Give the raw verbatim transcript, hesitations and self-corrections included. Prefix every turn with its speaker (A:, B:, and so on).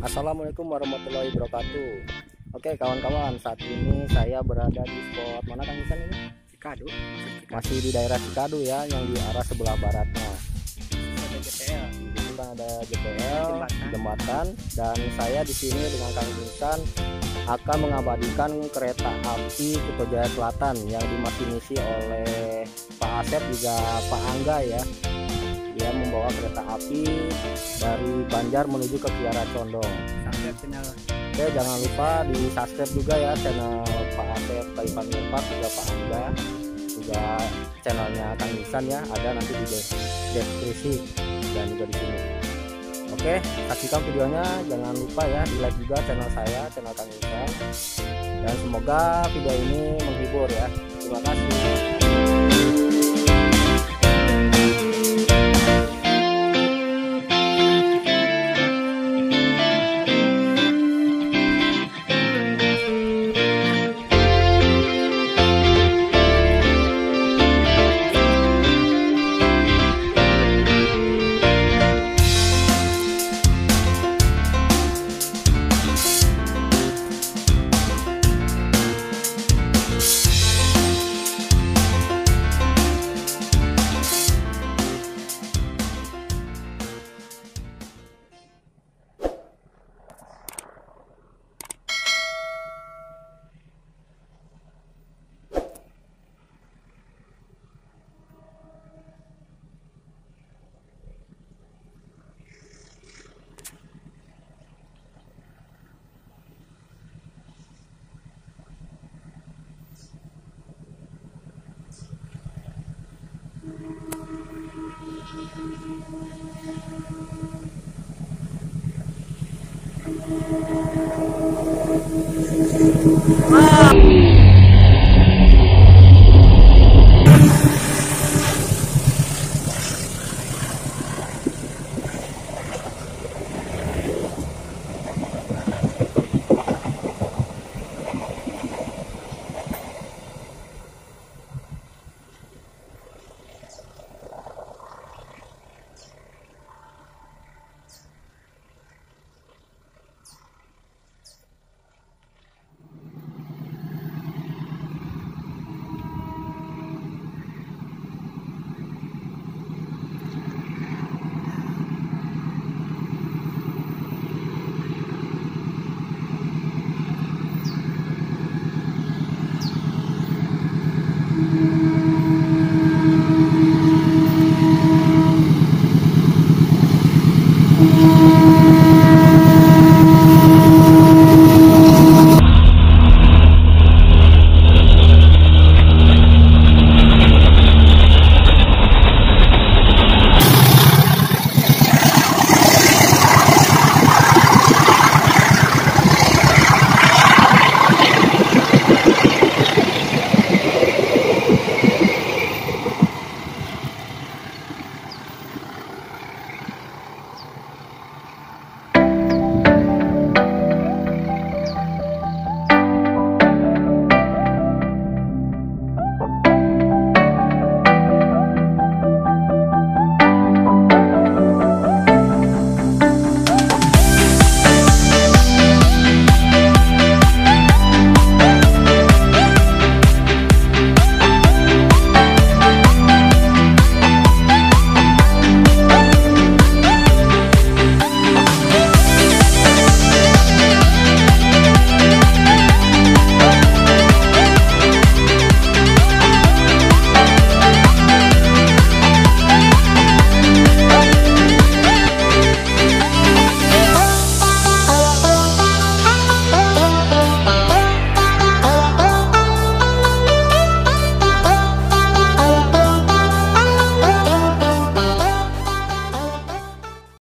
A: Assalamualaikum warahmatullahi wabarakatuh. Oke kawan-kawan, saat ini saya berada di spot mana Kang Isan ini?
B: Cikadu.
A: Masih di daerah Cikadu ya, yang di arah sebelah baratnya.
B: Ada J P L.
A: Di sini kan ada J P L,
B: Jembatan.
A: jembatan, dan saya di sini dengan Kang Isan akan mengabadikan kereta api Kuto Jaya Selatan yang dimasinisi oleh Pak Asep juga Pak Angga ya. Dia membawa kereta api dari Banjar menuju ke Kiara Condong.
B: Subscribe channel.
A: Oke, jangan lupa di subscribe juga ya channel Pak Asep Taipan Mirpat, juga Pak Angga, juga channelnya Kang Isan ya, ada nanti di deskripsi dan juga di sini. Oke, saksikan videonya, jangan lupa ya di like juga channel saya, channel Kang Isan, dan semoga video ini menghibur ya. Terima kasih. Ah!